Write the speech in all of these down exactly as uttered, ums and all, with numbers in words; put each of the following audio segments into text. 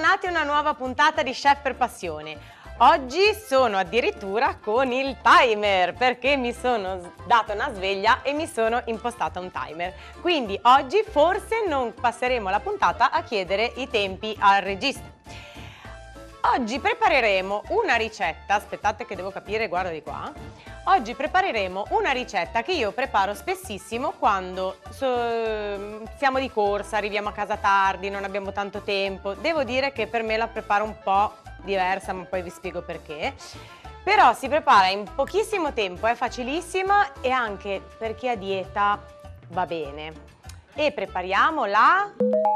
bentornati a una nuova puntata di Chef per Passione. Oggi sono addirittura con il timer perché mi sono data una sveglia e mi sono impostata un timer. Quindi oggi forse non passeremo la puntata a chiedere i tempi al regista. Oggi prepareremo una ricetta, aspettate che devo capire, guarda di qua. Oggi prepareremo una ricetta che io preparo spessissimo quando so, siamo di corsa, arriviamo a casa tardi, non abbiamo tanto tempo. Devo dire che per me la preparo un po' diversa, ma poi vi spiego perché. Però si prepara in pochissimo tempo, è facilissima e anche per chi ha dieta va bene. E prepariamo la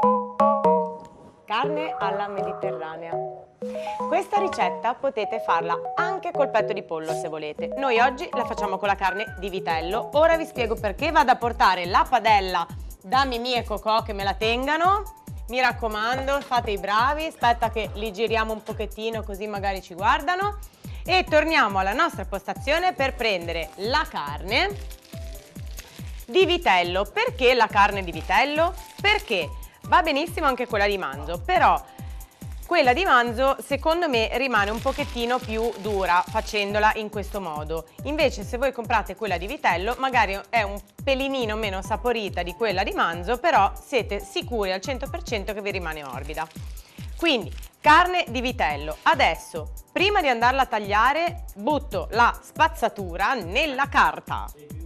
carne alla mediterranea. Questa ricetta potete farla anche col petto di pollo se volete. Noi oggi la facciamo con la carne di vitello. Ora vi spiego perché. Vado a portare la padella da Mimì e Cocò che me la tengano. Mi raccomando, fate i bravi. Aspetta che li giriamo un pochettino così magari ci guardano. E torniamo alla nostra postazione per prendere la carne di vitello. Perché la carne di vitello? Perché va benissimo anche quella di manzo, però quella di manzo secondo me rimane un pochettino più dura facendola in questo modo. Invece se voi comprate quella di vitello magari è un pelinino meno saporita di quella di manzo, però siete sicuri al cento per cento che vi rimane morbida. Quindi carne di vitello. Adesso prima di andarla a tagliare butto la spazzatura nella carta.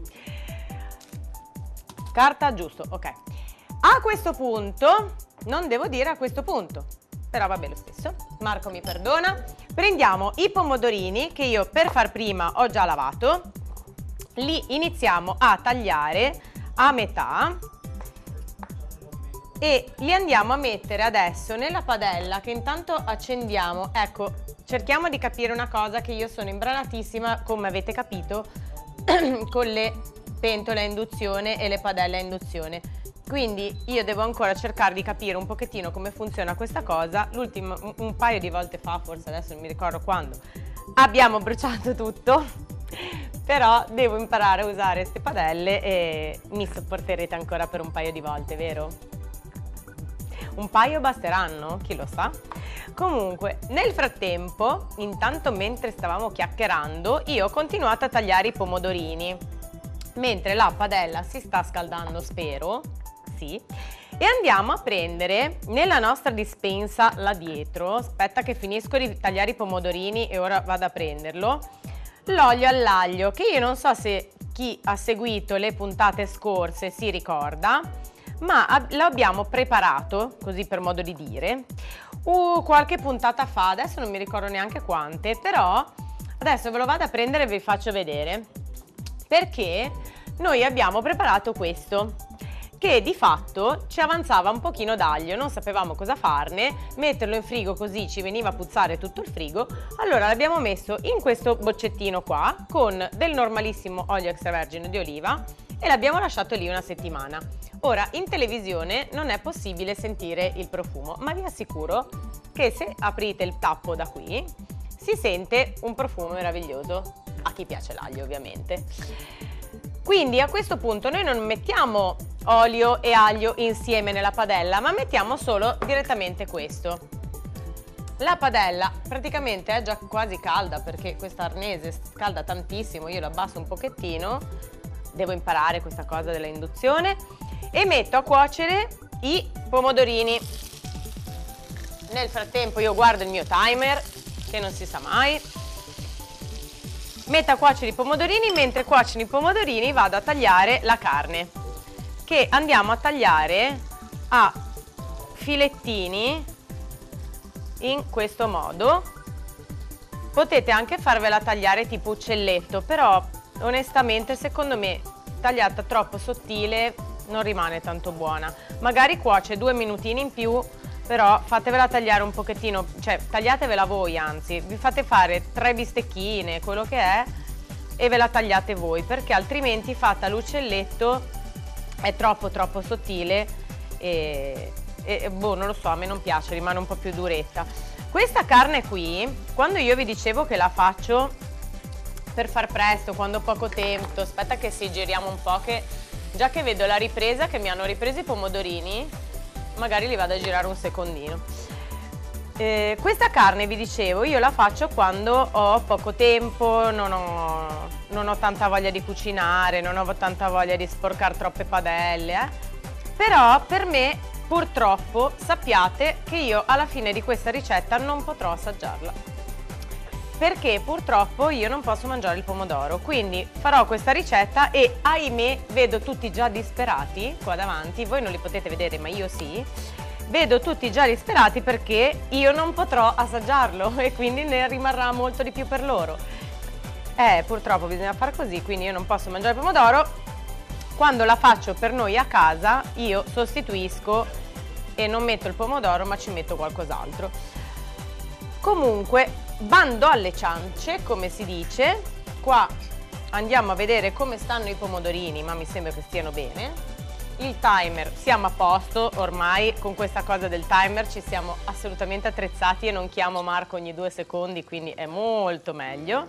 Carta giusto, ok. A questo punto, non devo dire a questo punto, però vabbè lo stesso, Marco mi perdona. Prendiamo i pomodorini che io per far prima ho già lavato, li iniziamo a tagliare a metà e li andiamo a mettere adesso nella padella che intanto accendiamo. Ecco, cerchiamo di capire una cosa, che io sono imbranatissima, come avete capito, con le pentole a induzione e le padelle a induzione. Quindi io devo ancora cercare di capire un pochettino come funziona questa cosa. L'ultimo, un, un paio di volte fa, forse adesso non mi ricordo quando, abbiamo bruciato tutto, però devo imparare a usare queste padelle e mi sopporterete ancora per un paio di volte, vero? Un paio basteranno? Chi lo sa? Comunque, nel frattempo, intanto mentre stavamo chiacchierando, io ho continuato a tagliare i pomodorini, mentre la padella si sta scaldando, spero. E andiamo a prendere nella nostra dispensa là dietro, aspetta che finisco di tagliare i pomodorini e ora vado a prenderlo, l'olio all'aglio, che io non so se chi ha seguito le puntate scorse si ricorda, ma lo abbiamo preparato, così per modo di dire, uh, qualche puntata fa, adesso non mi ricordo neanche quante, però adesso ve lo vado a prendere e vi faccio vedere, perché noi abbiamo preparato questo, che di fatto ci avanzava un pochino d'aglio, non sapevamo cosa farne, metterlo in frigo così ci veniva a puzzare tutto il frigo, allora l'abbiamo messo in questo boccettino qua con del normalissimo olio extravergine di oliva e l'abbiamo lasciato lì una settimana. Ora in televisione non è possibile sentire il profumo, ma vi assicuro che se aprite il tappo da qui si sente un profumo meraviglioso, a chi piace l'aglio ovviamente. Quindi a questo punto noi non mettiamo olio e aglio insieme nella padella, ma mettiamo solo direttamente questo. La padella praticamente è già quasi calda perché questa arnese scalda tantissimo, io la abbasso un pochettino, devo imparare questa cosa della induzione, e metto a cuocere i pomodorini. Nel frattempo io guardo il mio timer, che non si sa mai. Metto a cuocere i pomodorini, mentre cuociono i pomodorini vado a tagliare la carne, che andiamo a tagliare a filettini in questo modo. Potete anche farvela tagliare tipo uccelletto, però onestamente secondo me tagliata troppo sottile non rimane tanto buona. Magari cuoce due minutini in più, però fatevela tagliare un pochettino, cioè tagliatevela voi, anzi vi fate fare tre bistecchine, quello che è, e ve la tagliate voi, perché altrimenti fatta l'uccelletto è troppo troppo sottile e, e boh, non lo so, a me non piace, rimane un po' più duretta. Questa carne qui, quando io vi dicevo che la faccio per far presto, quando ho poco tempo, aspetta che si giriamo un po', che già che vedo la ripresa, che mi hanno ripreso i pomodorini, magari li vado a girare un secondino. Eh, questa carne, vi dicevo, io la faccio quando ho poco tempo, non ho, non ho tanta voglia di cucinare, non ho tanta voglia di sporcare troppe padelle, eh. Però per me, purtroppo, sappiate che io alla fine di questa ricetta non potrò assaggiarla. Perché purtroppo io non posso mangiare il pomodoro, quindi farò questa ricetta e ahimè vedo tutti già disperati qua davanti, voi non li potete vedere ma io sì, vedo tutti già disperati perché io non potrò assaggiarlo e quindi ne rimarrà molto di più per loro. Eh, purtroppo bisogna fare così, quindi io non posso mangiare il pomodoro. Quando la faccio per noi a casa io sostituisco e non metto il pomodoro ma ci metto qualcos'altro. Comunque, bando alle ciance, come si dice. Qua andiamo a vedere come stanno i pomodorini, ma mi sembra che stiano bene. Il timer, siamo a posto, ormai con questa cosa del timer ci siamo assolutamente attrezzati e non chiamo Marco ogni due secondi, quindi è molto meglio.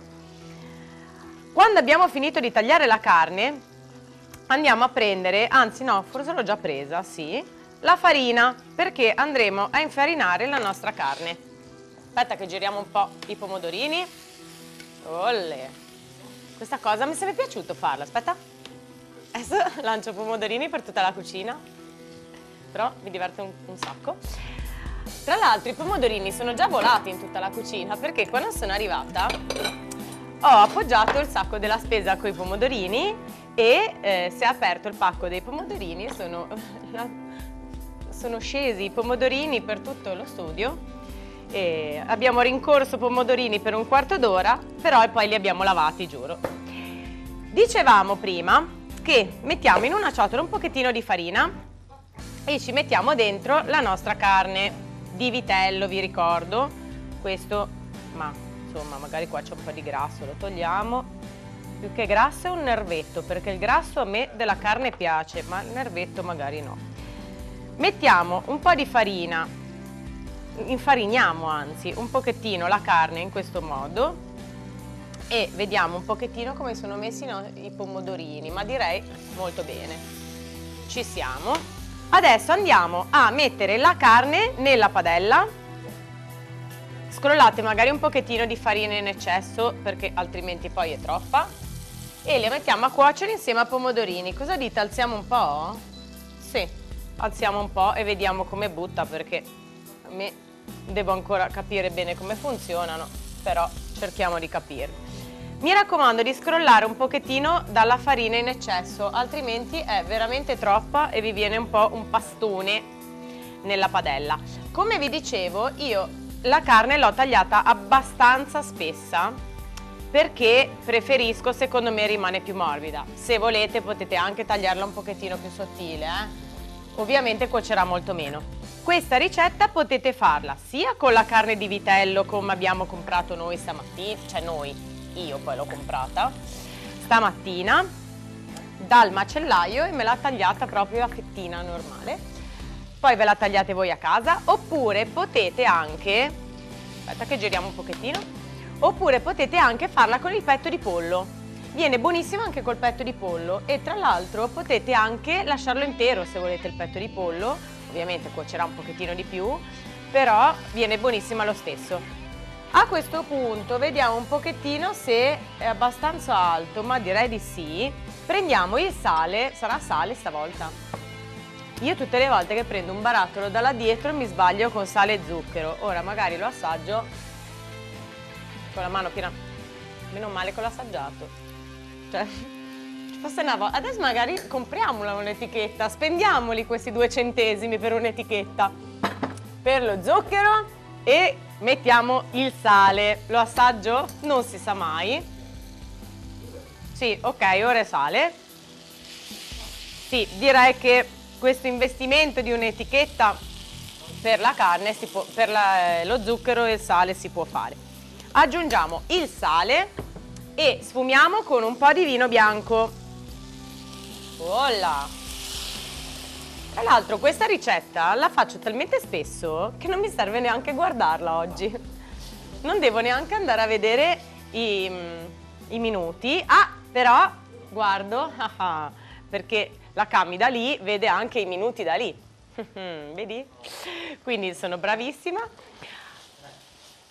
Quando abbiamo finito di tagliare la carne, andiamo a prendere, anzi no, forse l'ho già presa, sì, la farina, perché andremo a infarinare la nostra carne. Aspetta che giriamo un po' i pomodorini. Olle. Questa cosa mi sarebbe piaciuto farla, aspetta. Adesso lancio pomodorini per tutta la cucina. Però mi diverte un, un sacco. Tra l'altro i pomodorini sono già volati in tutta la cucina perché quando sono arrivata ho appoggiato il sacco della spesa con i pomodorini e eh, si è aperto il pacco dei pomodorini e sono, sono scesi i pomodorini per tutto lo studio. E abbiamo rincorso pomodorini per un quarto d'ora, però poi li abbiamo lavati, giuro. Dicevamo prima che mettiamo in una ciotola un pochettino di farina e ci mettiamo dentro la nostra carne di vitello, vi ricordo. Questo, ma insomma, magari qua c'è un po' di grasso, lo togliamo. Più che grasso è un nervetto, perché il grasso a me della carne piace, ma il nervetto magari no. Mettiamo un po' di farina. Infariniamo anzi un pochettino la carne in questo modo e vediamo un pochettino come sono messi no, i pomodorini, ma direi molto bene. Ci siamo. Adesso andiamo a mettere la carne nella padella. Scrollate magari un pochettino di farina in eccesso perché altrimenti poi è troppa e le mettiamo a cuocere insieme a pomodorini. Cosa dite? Alziamo un po'? Sì, alziamo un po' e vediamo come butta perché a me devo ancora capire bene come funzionano, però cerchiamo di capirlo. Mi raccomando di scrollare un pochettino dalla farina in eccesso, altrimenti è veramente troppa e vi viene un po' un pastone nella padella. Come vi dicevo, io la carne l'ho tagliata abbastanza spessa perché preferisco, secondo me rimane più morbida. Se volete potete anche tagliarla un pochettino più sottile, eh? Ovviamente cuocerà molto meno. Questa ricetta potete farla sia con la carne di vitello come abbiamo comprato noi stamattina, cioè noi, io poi l'ho comprata stamattina dal macellaio e me l'ha tagliata proprio a fettina normale, poi ve la tagliate voi a casa, oppure potete anche, aspetta che giriamo un pochettino, oppure potete anche farla con il petto di pollo. Viene buonissimo anche col petto di pollo e tra l'altro potete anche lasciarlo intero se volete il petto di pollo. Ovviamente cuocerà un pochettino di più, però viene buonissima lo stesso. A questo punto vediamo un pochettino se è abbastanza alto, ma direi di sì. Prendiamo il sale, sarà sale stavolta. Io tutte le volte che prendo un barattolo da là dietro mi sbaglio con sale e zucchero. Ora magari lo assaggio con la mano piena. Meno male che l'ho assaggiato. Cioè... Forse una volta. Adesso magari compriamola un'etichetta, spendiamoli questi due centesimi per un'etichetta per lo zucchero e mettiamo il sale. Lo assaggio? Non si sa mai. Sì, ok, ora è sale. Sì, direi che questo investimento di un'etichetta per la carne, si può, per la, lo zucchero e il sale si può fare. Aggiungiamo il sale e sfumiamo con un po' di vino bianco. Olla! Tra l'altro questa ricetta la faccio talmente spesso che non mi serve neanche guardarla oggi. Non devo neanche andare a vedere i, i minuti. Ah, però guardo, perché la Cami da lì vede anche i minuti da lì. Vedi? Quindi sono bravissima.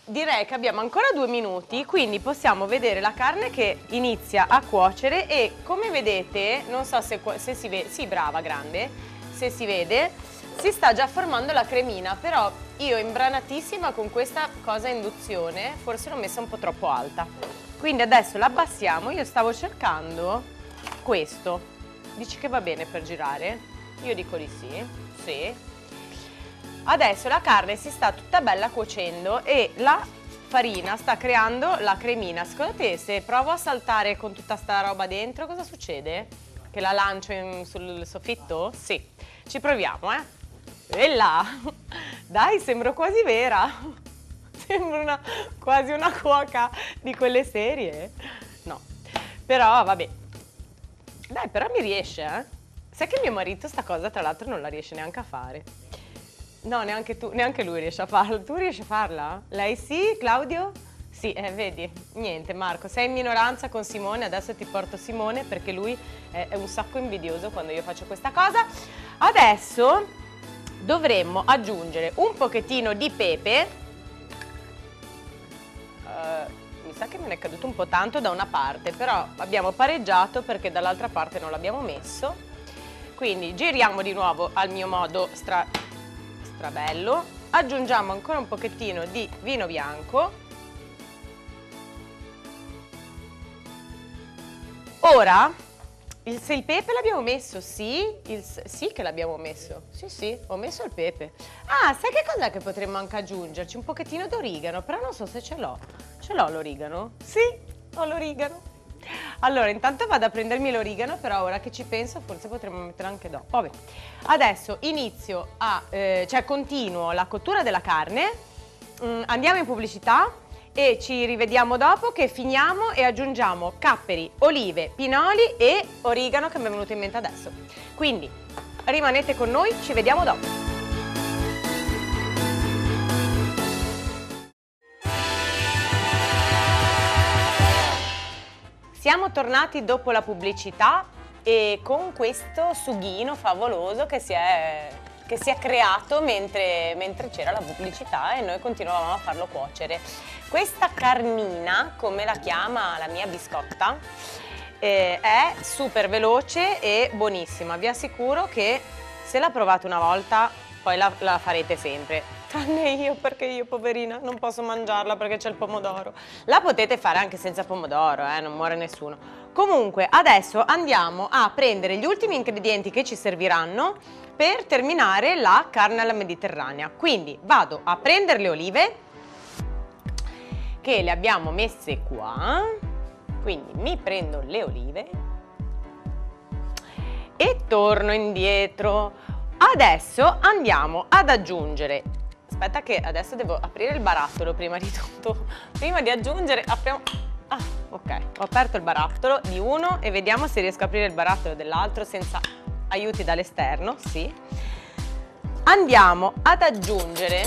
direi che abbiamo ancora due minuti, quindi possiamo vedere la carne che inizia a cuocere e come vedete, non so se, se si vede, sì brava grande, se si vede, si sta già formando la cremina, però io imbranatissima con questa cosa a induzione, forse l'ho messa un po' troppo alta. Quindi adesso la abbassiamo, io stavo cercando questo, dici che va bene per girare? Io dico di sì, sì. Adesso la carne si sta tutta bella cuocendo e la farina sta creando la cremina. Secondo te se provo a saltare con tutta sta roba dentro cosa succede? Che la lancio in, sul soffitto? Sì, ci proviamo eh. E là, dai sembro quasi vera, sembro una, quasi una cuoca di quelle serie. No, però vabbè, dai però mi riesce eh. Sai che mio marito sta cosa tra l'altro non la riesce neanche a fare. No, neanche tu, neanche lui riesce a farla. Tu riesci a farla? Lei sì, Claudio? Sì, eh, vedi, niente Marco, sei in minoranza con Simone, adesso ti porto Simone perché lui è, è un sacco invidioso quando io faccio questa cosa. Adesso dovremmo aggiungere un pochettino di pepe. Uh, mi sa che me ne è caduto un po' tanto da una parte, però abbiamo pareggiato perché dall'altra parte non l'abbiamo messo. Quindi giriamo di nuovo al mio modo stra... bello, aggiungiamo ancora un pochettino di vino bianco. Ora, il, se il pepe l'abbiamo messo, sì, il, sì che l'abbiamo messo, sì sì, ho messo il pepe. Ah, sai che cos'è che potremmo anche aggiungerci? Un pochettino d'origano, però non so se ce l'ho. Ce l'ho l'origano? Sì, ho l'origano. Allora, intanto vado a prendermi l'origano, però ora che ci penso forse potremmo metterlo anche dopo. Vabbè. Adesso inizio a, eh, cioè continuo la cottura della carne, mm, andiamo in pubblicità e ci rivediamo dopo che finiamo e aggiungiamo capperi, olive, pinoli e origano che mi è venuto in mente adesso. Quindi rimanete con noi, ci vediamo dopo. Siamo tornati dopo la pubblicità e con questo sughino favoloso che si è, che si è creato mentre, mentre c'era la pubblicità e noi continuavamo a farlo cuocere. Questa carnina, come la chiama la mia biscotta, eh, è super veloce e buonissima. Vi assicuro che se la provate una volta poi la, la farete sempre. Tranne io, perché io, poverina, non posso mangiarla perché c'è il pomodoro. La potete fare anche senza pomodoro, eh, non muore nessuno. Comunque, adesso andiamo a prendere gli ultimi ingredienti che ci serviranno per terminare la carne alla mediterranea. Quindi vado a prendere le olive, che le abbiamo messe qua. Quindi mi prendo le olive e torno indietro. Adesso andiamo ad aggiungere... Aspetta che adesso devo aprire il barattolo prima di tutto. Prima di aggiungere, apriamo... Ah, ok, ho aperto il barattolo di uno e vediamo se riesco a aprire il barattolo dell'altro senza aiuti dall'esterno, sì. Andiamo ad aggiungere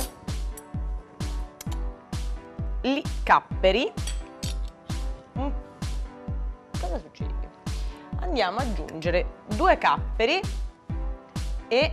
i capperi. Cosa succede? Andiamo ad aggiungere due capperi e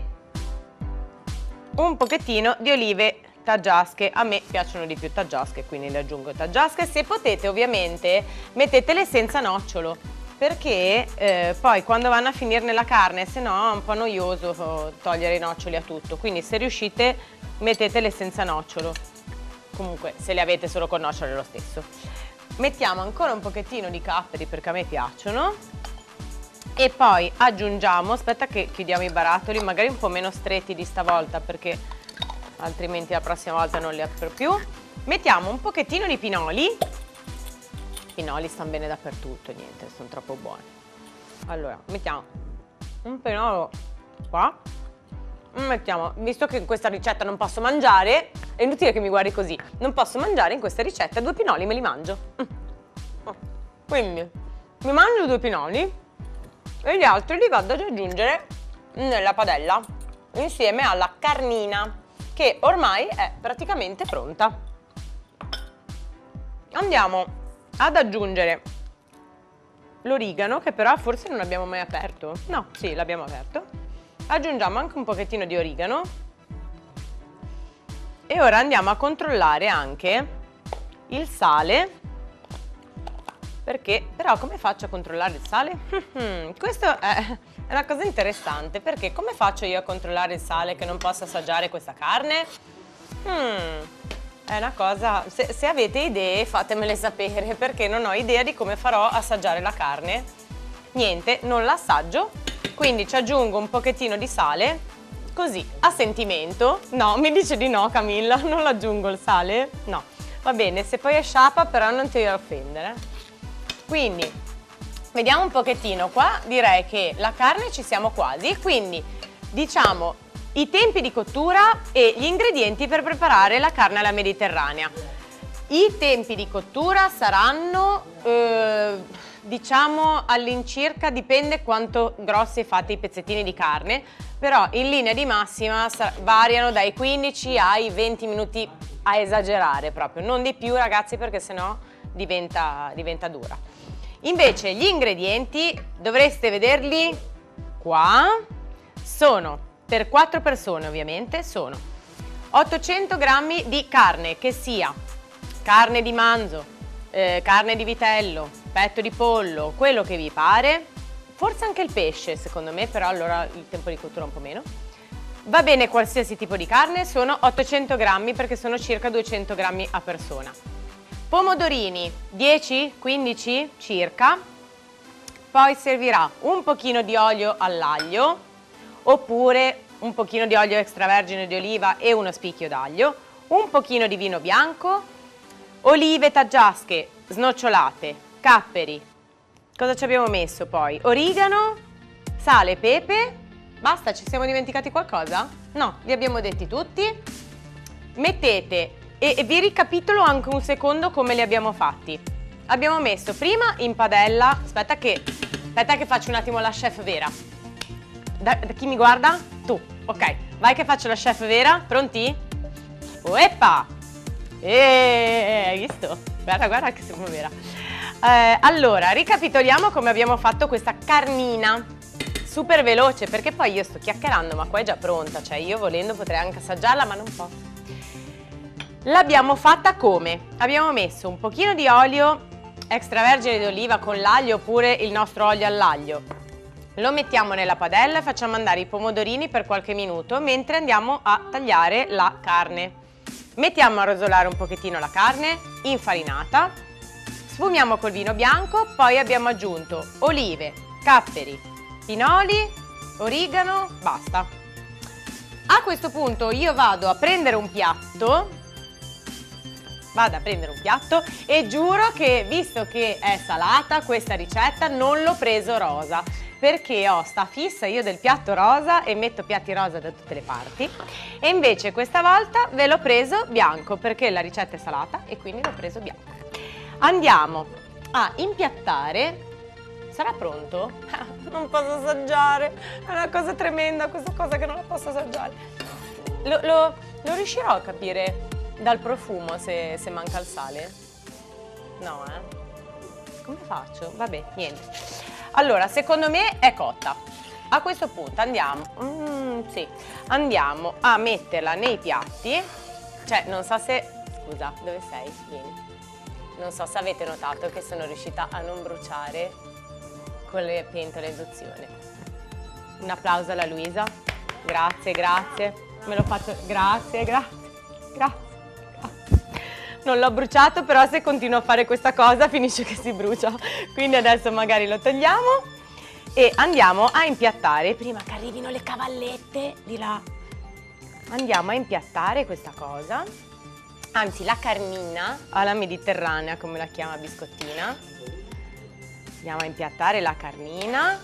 un pochettino di olive taggiasche. A me piacciono di più taggiasche, quindi le aggiungo taggiasche. Se potete ovviamente mettetele senza nocciolo, perché eh, poi quando vanno a finire nella carne, se no è un po' noioso togliere i noccioli a tutto, quindi se riuscite mettetele senza nocciolo. Comunque se le avete solo con nocciolo è lo stesso. Mettiamo ancora un pochettino di capperi perché a me piacciono. E poi aggiungiamo, aspetta che chiudiamo i barattoli, magari un po' meno stretti di stavolta perché altrimenti la prossima volta non li apro più. Mettiamo un pochettino di pinoli. I pinoli stanno bene dappertutto, niente, sono troppo buoni. Allora, mettiamo un pinolo qua. Mettiamo, visto che in questa ricetta non posso mangiare, è inutile che mi guardi così, non posso mangiare in questa ricetta, due pinoli me li mangio. Quindi mi mangio due pinoli e gli altri li vado ad aggiungere nella padella insieme alla carnina che ormai è praticamente pronta. Andiamo ad aggiungere l'origano, che però forse non abbiamo mai aperto. No, sì, l'abbiamo aperto. Aggiungiamo anche un pochettino di origano e ora andiamo a controllare anche il sale, perché però come faccio a controllare il sale? Questo è una cosa interessante, perché come faccio io a controllare il sale che non posso assaggiare questa carne? Hmm, è una cosa, se, se avete idee fatemele sapere, perché non ho idea di come farò a assaggiare la carne. Niente, non l'assaggio, quindi ci aggiungo un pochettino di sale, così, a sentimento. No, mi dice di no Camilla, non l'aggiungo il sale? No, va bene, se poi è sciapa però non ti voglio offendere. Quindi, vediamo un pochettino, qua direi che la carne ci siamo quasi, quindi diciamo i tempi di cottura e gli ingredienti per preparare la carne alla mediterranea. I tempi di cottura saranno, eh, diciamo all'incirca, dipende quanto grossi fate i pezzettini di carne, però in linea di massima variano dai quindici ai venti minuti a esagerare proprio, non di più ragazzi, perché sennò diventa, diventa dura. Invece gli ingredienti dovreste vederli qua, sono per quattro persone ovviamente, sono ottocento grammi di carne, che sia carne di manzo, eh, carne di vitello, petto di pollo, quello che vi pare, forse anche il pesce secondo me, però allora il tempo di cottura un po' meno. Va bene qualsiasi tipo di carne, sono ottocento grammi perché sono circa duecento grammi a persona. Pomodorini dieci quindici circa, poi servirà un pochino di olio all'aglio oppure un pochino di olio extravergine di oliva e uno spicchio d'aglio, un pochino di vino bianco, olive taggiasche snocciolate, capperi, cosa ci abbiamo messo poi? Origano, sale, pepe, basta, ci siamo dimenticati qualcosa? No, li abbiamo detti tutti. Mettete, e, e vi ricapitolo anche un secondo come li abbiamo fatti. Abbiamo messo prima in padella, aspetta che, aspetta che faccio un attimo la chef vera. Da, da chi mi guarda? Tu, ok, vai che faccio la chef vera, pronti? Ueppa! Eeeh, hai visto? Guarda, guarda che sembra vera. Eh, allora, ricapitoliamo come abbiamo fatto questa carnina. Super veloce, perché poi io sto chiacchierando, ma qua è già pronta, cioè io volendo potrei anche assaggiarla, ma non posso. L'abbiamo fatta come? Abbiamo messo un pochino di olio extravergine di oliva con l'aglio oppure il nostro olio all'aglio. Lo mettiamo nella padella e facciamo andare i pomodorini per qualche minuto mentre andiamo a tagliare la carne. Mettiamo a rosolare un pochettino la carne infarinata, sfumiamo col vino bianco, poi abbiamo aggiunto olive, capperi, pinoli, origano, basta. A questo punto io vado a prendere un piatto, vado a prendere un piatto e giuro che, visto che è salata questa ricetta, non l'ho preso rosa, perché ho sta fissa io del piatto rosa e metto piatti rosa da tutte le parti, e invece questa volta ve l'ho preso bianco perché la ricetta è salata e quindi l'ho preso bianco. Andiamo a impiattare. Sarà pronto? Non posso assaggiare, è una cosa tremenda questa cosa che non la posso assaggiare. Lo, lo, lo riuscirò a capire dal profumo se, se manca il sale? No, eh? Come faccio? Vabbè, niente. Allora, secondo me è cotta. A questo punto andiamo, mm, sì, andiamo a metterla nei piatti. Cioè, non so se... Scusa, dove sei? Vieni. Non so se avete notato che sono riuscita a non bruciare con le pentole a induzione. Un applauso alla Luisa. Grazie, grazie. Me lo faccio... Grazie, grazie, grazie. Non l'ho bruciato, però se continuo a fare questa cosa finisce che si brucia. Quindi adesso magari lo togliamo e andiamo a impiattare. Prima che arrivino le cavallette di là. Andiamo a impiattare questa cosa. Anzi, la carnina alla mediterranea, come la chiama Biscottina. Andiamo a impiattare la carnina.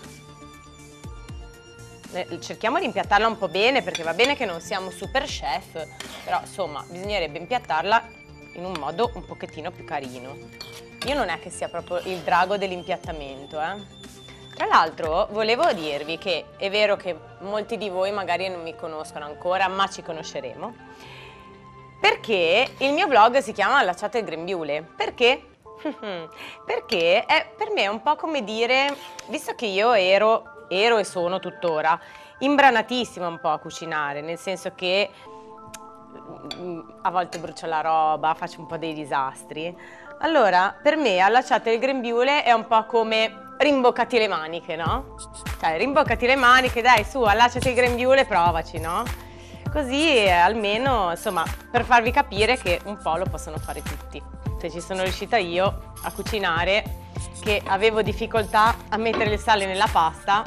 Cerchiamo di impiattarla un po' bene, perché va bene che non siamo super chef, però insomma bisognerebbe impiattarla in un modo un pochettino più carino. Io non è che sia proprio il drago dell'impiattamento, eh. Tra l'altro volevo dirvi che è vero che molti di voi magari non mi conoscono ancora, ma ci conosceremo, perché il mio blog si chiama Allacciate il Grembiule. Perché? Perché è per me un po' come dire, visto che io ero, ero e sono tuttora imbranatissima un po' a cucinare, nel senso che mh, a volte brucio la roba, faccio un po' dei disastri. Allora, per me allacciate il grembiule è un po' come rimboccati le maniche, no? Cioè, rimboccati le maniche, dai, su, allacciati il grembiule e provaci, no? Così eh, almeno, insomma, per farvi capire che un po' lo possono fare tutti. Se ci sono riuscita io a cucinare, che avevo difficoltà a mettere il sale nella pasta,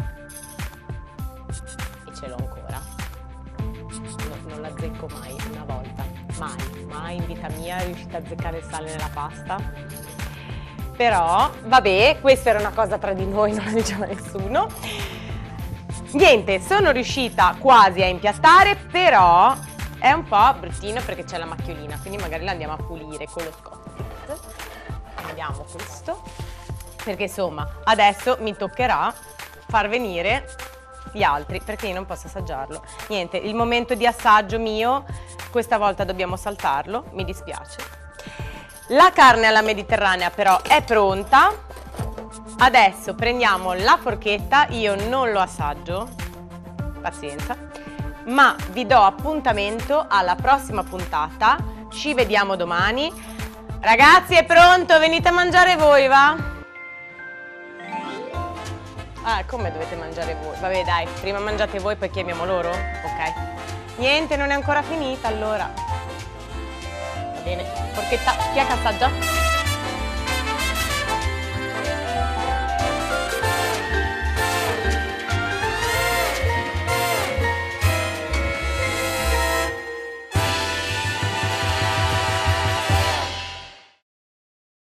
e ce l'ho ancora. No, non la azzecco mai, una volta. Mai, mai in vita mia è riuscita a azzeccare il sale nella pasta. Però, vabbè, questa era una cosa tra di noi, non la diceva nessuno. Niente, sono riuscita quasi a impiattare, però è un po' bruttino perché c'è la macchiolina, quindi magari la andiamo a pulire con lo Scott. Andiamo questo, perché insomma adesso mi toccherà far venire gli altri, perché io non posso assaggiarlo. Niente, il momento di assaggio mio, questa volta dobbiamo saltarlo, mi dispiace. La carne alla mediterranea però è pronta. Adesso prendiamo la forchetta, io non lo assaggio, pazienza, ma vi do appuntamento alla prossima puntata, ci vediamo domani. Ragazzi, è pronto, venite a mangiare voi, va? Ah, come dovete mangiare voi? Vabbè dai, prima mangiate voi poi chiamiamo loro? Ok. Niente, non è ancora finita allora. Va bene, forchetta, chi è che assaggia?